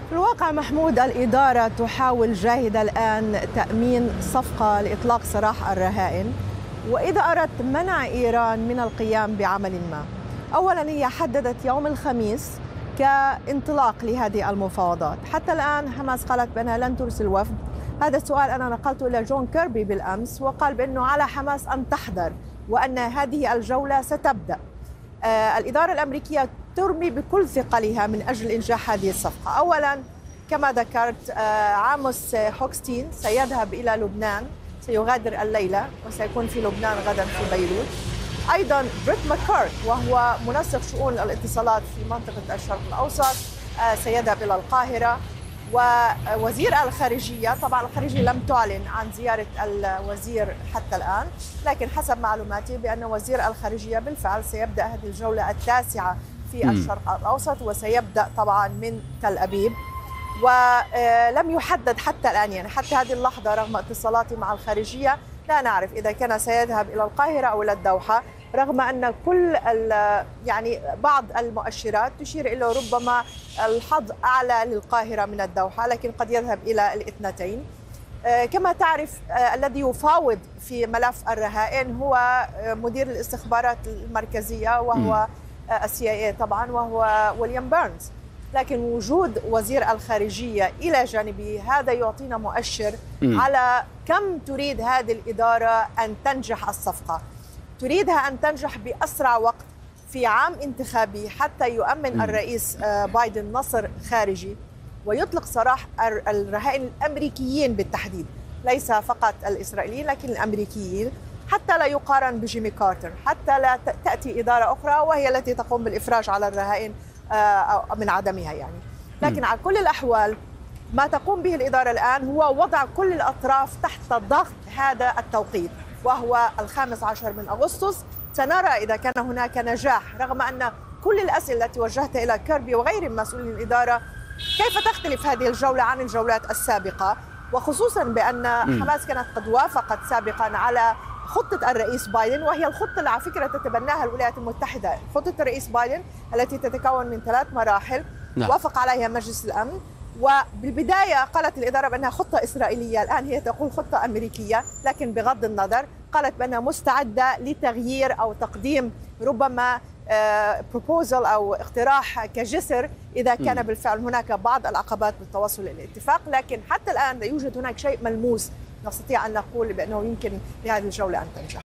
في الواقع محمود، الإدارة تحاول جاهدة الآن تأمين صفقة لإطلاق سراح الرهائن، وإذا أردت منع إيران من القيام بعمل ما. أولا هي حددت يوم الخميس كانطلاق لهذه المفاوضات. حتى الآن حماس قالت بأنها لن ترسل وفد. هذا السؤال أنا نقلته إلى جون كيربي بالأمس، وقال بأنه على حماس أن تحذر وأن هذه الجولة ستبدأ. الإدارة الأمريكية ترمي بكل ثقلها من أجل إنجاح هذه الصفقة. أولا كما ذكرت، عاموس هوكستين سيذهب إلى لبنان، سيغادر الليلة وسيكون في لبنان غدا في بيروت. أيضا بريت ماكارت وهو منسق شؤون الاتصالات في منطقة الشرق الأوسط سيذهب إلى القاهرة. ووزير الخارجية، طبعا الخارجية لم تعلن عن زيارة الوزير حتى الآن، لكن حسب معلوماتي بأن وزير الخارجية بالفعل سيبدأ هذه الجولة التاسعة في الشرق الأوسط، وسيبدأ طبعا من تل أبيب. ولم يحدد حتى الآن، يعني حتى هذه اللحظة رغم اتصالاتي مع الخارجية لا نعرف إذا كان سيذهب إلى القاهرة أو إلى الدوحة، رغم أن كل يعني بعض المؤشرات تشير إلى ربما الحظ أعلى للقاهرة من الدوحة، لكن قد يذهب إلى الاثنتين. كما تعرف، الذي يفاوض في ملف الرهائن هو مدير الاستخبارات المركزية وهو CIA طبعا، وهو ويليام بيرنز. لكن وجود وزير الخارجية إلى جانبه هذا يعطينا مؤشر على كم تريد هذه الإدارة أن تنجح الصفقة. تريدها أن تنجح بأسرع وقت في عام انتخابي حتى يؤمن الرئيس بايدن نصر خارجي ويطلق سراح الرهائن الأمريكيين بالتحديد، ليس فقط الإسرائيليين لكن الأمريكيين، حتى لا يقارن بجيمي كارتر، حتى لا تأتي إدارة أخرى وهي التي تقوم بالإفراج على الرهائن من عدمها يعني. لكن على كل الأحوال ما تقوم به الإدارة الآن هو وضع كل الأطراف تحت ضغط هذا التوقيت، وهو 15 من أغسطس. سنرى إذا كان هناك نجاح، رغم أن كل الأسئلة التي وجهتها إلى كيربي وغير مسؤولين الإدارة كيف تختلف هذه الجولة عن الجولات السابقة، وخصوصا بأن حماس كانت قد وافقت سابقا على خطة الرئيس بايدن، وهي الخطة اللي على فكرة تتبناها الولايات المتحدة. خطة الرئيس بايدن التي تتكون من 3 مراحل وافق عليها مجلس الأمن، وبالبداية قالت الإدارة بأنها خطة إسرائيلية، الآن هي تقول خطة أمريكية، لكن بغض النظر قالت بأنها مستعدة لتغيير أو تقديم ربما بروبوزل أو اقتراح كجسر إذا كان بالفعل هناك بعض العقبات بالتوصل إلى الاتفاق. لكن حتى الآن لا يوجد هناك شيء ملموس نستطيع أن نقول بأنه يمكن لهذه الجولة أن تنجح.